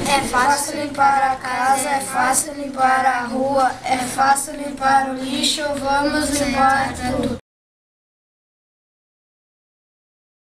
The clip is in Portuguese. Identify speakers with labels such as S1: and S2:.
S1: É fácil limpar a casa, é fácil limpar a rua, é fácil limpar o lixo, vamos limpar tudo.